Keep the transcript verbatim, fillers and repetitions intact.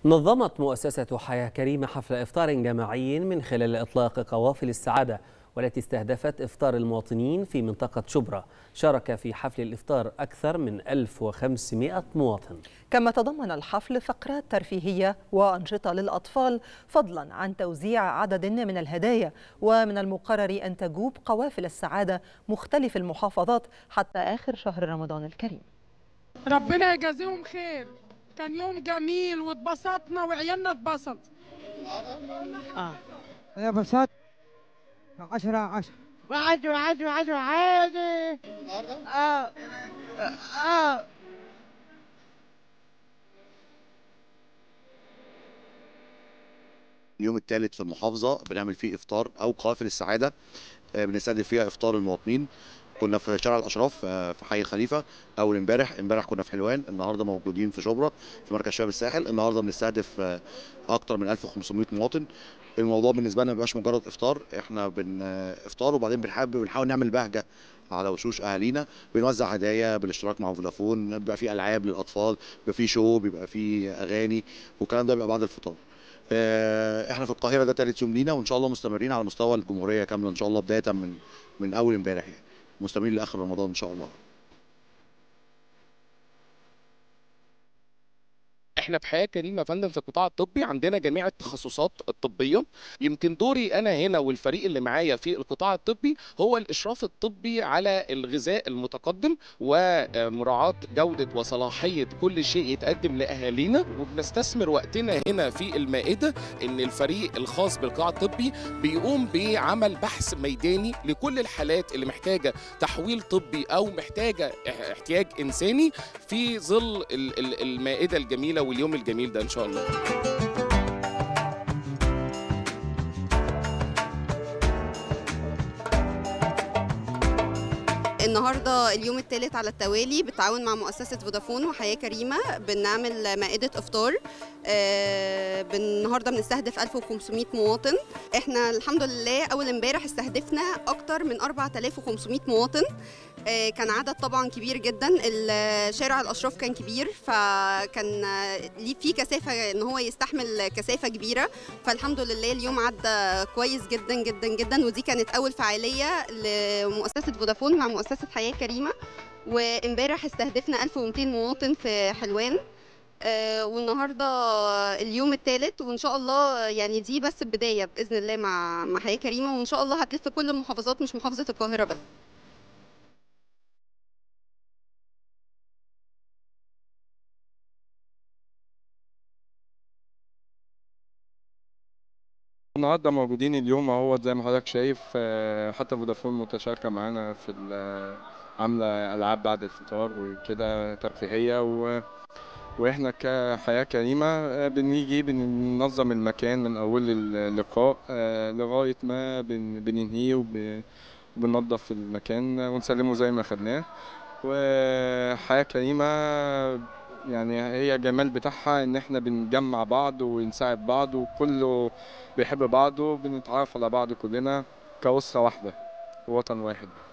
نظمت مؤسسة حياة كريمة حفل إفطار جماعي من خلال إطلاق قوافل السعادة، والتي استهدفت إفطار المواطنين في منطقة شبرا. شارك في حفل الإفطار أكثر من ألف وخمسمائة مواطن. كما تضمن الحفل فقرات ترفيهية وأنشطة للأطفال، فضلا عن توزيع عدد من الهدايا. ومن المقرر أن تجوب قوافل السعادة مختلف المحافظات حتى آخر شهر رمضان الكريم. ربنا يجازيهم خير، كان يوم جميل واتبسطنا وعيالنا اتبسط. اه انا انبسطت. عشرة عشرة وعشرة عشرة عشرة عادي. اه اه اليوم الثالث في المحافظة بنعمل فيه إفطار أو قوافل السعادة. آه، بنستهدف فيها إفطار المواطنين. كنا في شارع الأشراف آه، في حي الخليفة أول امبارح، امبارح كنا في حلوان، النهارده موجودين في شبرا في مركز شباب الساحل. النهارده بنستهدف آه، أكتر من ألف وخمسمائة مواطن. الموضوع بالنسبة لنا ما بيبقاش مجرد إفطار، إحنا بن آه، إفطار وبعدين بنحب بنحاول نعمل بهجة على وشوش أهالينا. بنوزع هدايا بالاشتراك مع فودافون، بيبقى في ألعاب للأطفال، بيبقى في شو، بيبقى في أغاني، والكلام ده بيبقى بعد الفطار. آه، احنا في القاهره ده تالت يوم لينا، وان شاء الله مستمرين على مستوى الجمهوريه كامله ان شاء الله، بدايه من من اول امبارح يعني، مستمرين لاخر رمضان ان شاء الله. احنا في حياه كريمه يا فندم في القطاع الطبي عندنا جميع التخصصات الطبيه. يمكن دوري انا هنا والفريق اللي معايا في القطاع الطبي هو الاشراف الطبي على الغذاء المتقدم ومراعاه جوده وصلاحيه كل شيء يتقدم لاهالينا. وبنستثمر وقتنا هنا في المائده ان الفريق الخاص بالقطاع الطبي بيقوم بعمل بحث ميداني لكل الحالات اللي محتاجه تحويل طبي او محتاجه احتياج انساني في ظل المائده الجميله واليوم الجميل ده إن شاء الله. النهارده اليوم الثالث على التوالي بالتعاون مع مؤسسة فودافون وحياة كريمة بنعمل مائدة إفطار. آه النهارده بنستهدف ألف وخمسمائة مواطن. احنا الحمد لله أول امبارح استهدفنا أكتر من أربعة آلاف وخمسمائة مواطن. آه كان عدد طبعا كبير جدا، شارع الأشراف كان كبير فكان ليه فيه كثافة إن هو يستحمل كثافة كبيرة، فالحمد لله اليوم عدى كويس جدا جدا جدا. ودي كانت أول فعالية لمؤسسة فودافون مع مؤسسة حياة كريمة. وامبارح استهدفنا ألف ومئتين مواطن في حلوان. آه والنهارده اليوم الثالث، وان شاء الله يعني دي بس البدايه باذن الله مع مع حياه كريمه، وان شاء الله هتلف كل المحافظات مش محافظه القاهره بس. النهارده موجودين اليوم اهو زي ما حضرتك شايف. حتى فودافون متشاركه معانا في عامله العاب بعد الفطار وكده ترفيهيه، و... واحنا كحياه كريمه بنيجي بننظم المكان من اول اللقاء لغايه ما بن... بننهيه وب... وبننظف المكان ونسلمه زي ما خدناه. وحياه كريمه يعني هي جمال بتاعها ان احنا بنجمع بعض ونساعد بعض وكله بيحب بعضه، بنتعرف على بعض كلنا كأسرة واحدة ووطن واحد.